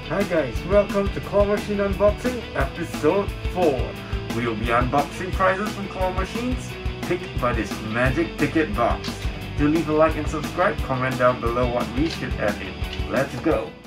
Hi guys, welcome to Claw Machine Unboxing Episode 4. We will be unboxing prizes from claw machines picked by this magic ticket box. Do leave a like and subscribe, comment down below what we should add in. Let's go!